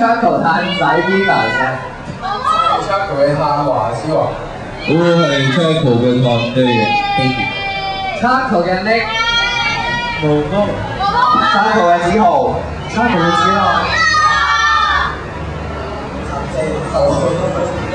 叉球攤仔啲嚟嘅。 叉球嘅攤話之話， 我係叉球嘅攤嘅 baby。 叉球嘅 Nick。毛毛。叉球嘅子豪。叉球嘅子豪。